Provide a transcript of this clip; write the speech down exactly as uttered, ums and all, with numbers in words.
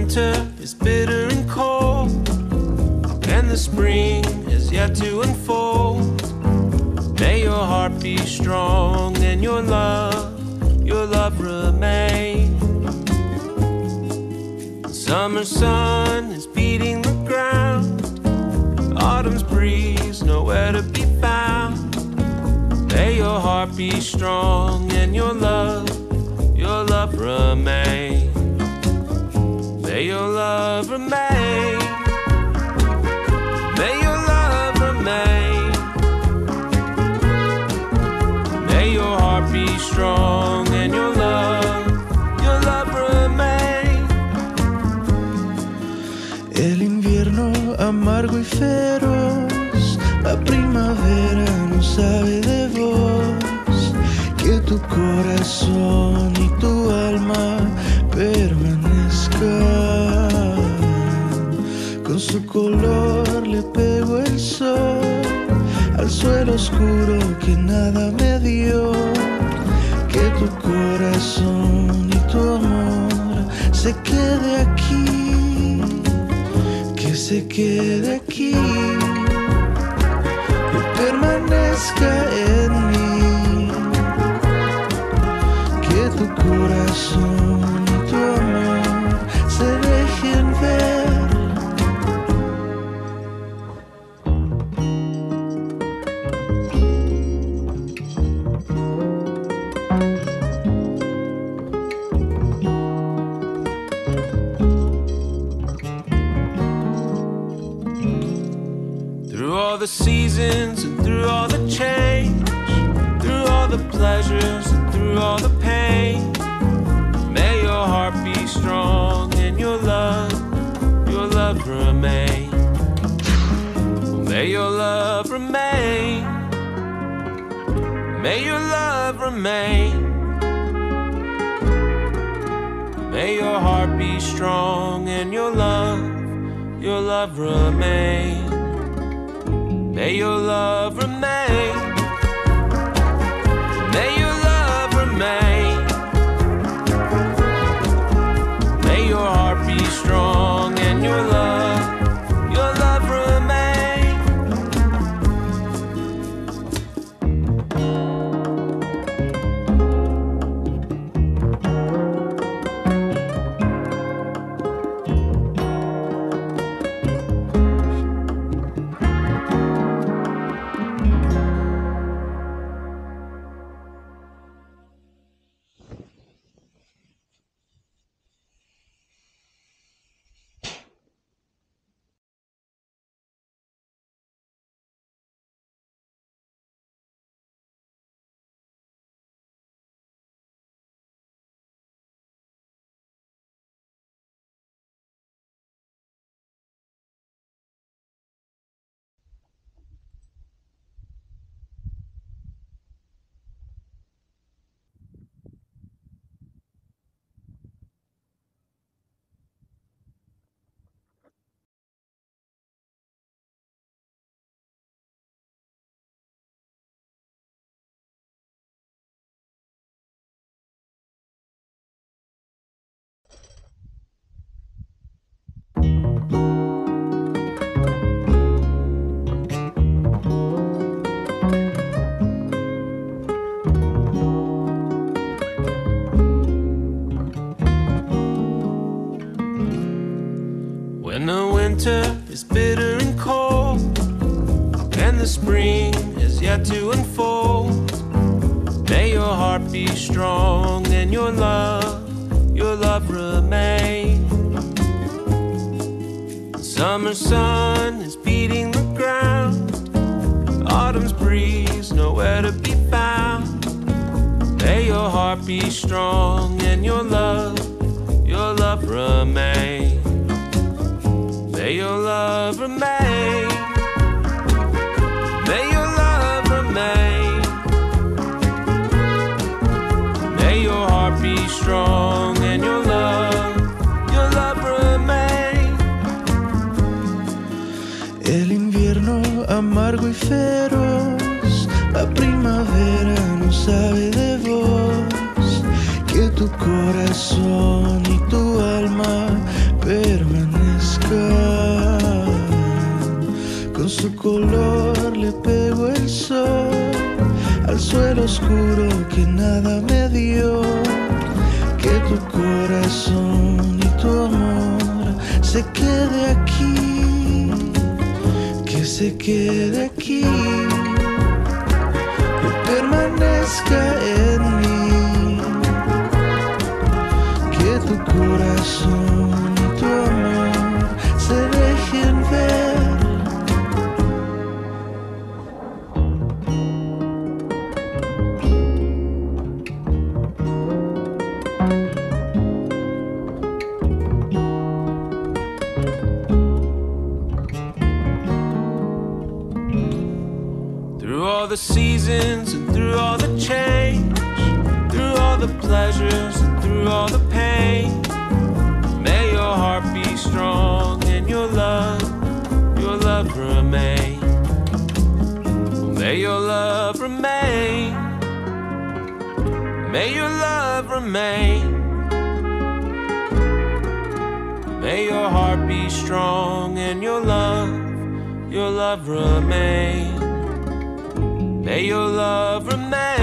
winter is bitter and cold, and the spring is yet to unfold, may your heart be strong and your love, your love remain. Summer sun is beating the ground, autumn's breeze nowhere to be found. May your heart be strong and your love, your love remain. May your love remain. May your love remain. May your heart be strong and your love, your love remain. El invierno amargo y feroz, la primavera no sabe de vos. Que tu corazón y tu alma permanezcan. Con su color le pegó el sol al suelo oscuro que nada me dio. Que tu corazón y tu amor se quede aquí, que se quede aquí y permanezca en mí. Que tu corazón y tu amor se dejen ver. Through all the seasons and through all the change, through all the pleasures and through all the pain, may your heart be strong and your love, your love remain. May your love remain. May your love remain. May your heart be strong and your love, your love remain. May your love remain. May your love remain. May your heart be strong and your love, your love remain. When the winter is bitter and cold, and the spring is yet to unfold, may your heart be strong and your love, your love remain. Summer sun is beating the ground, autumn's breeze nowhere to be found. May your heart be strong and your love, your love remain. May your love remain. May your love remain. May your heart be strong and your love, your love remain. El invierno amargo y feroz, la primavera no sabe de vos. Que tu corazón y tu alma su color le pegó el sol al suelo oscuro que nada me dio. Que tu corazón y tu amor se quede aquí, que se quede aquí, que permanezca en mí, que tu corazón y tu amor se dejen ver. The seasons and through all the change, through all the pleasures and through all the pain, may your heart be strong and your love, your love remain. May your love remain. May your love remain. May your heart be strong and your love, your love remain. May your love remain.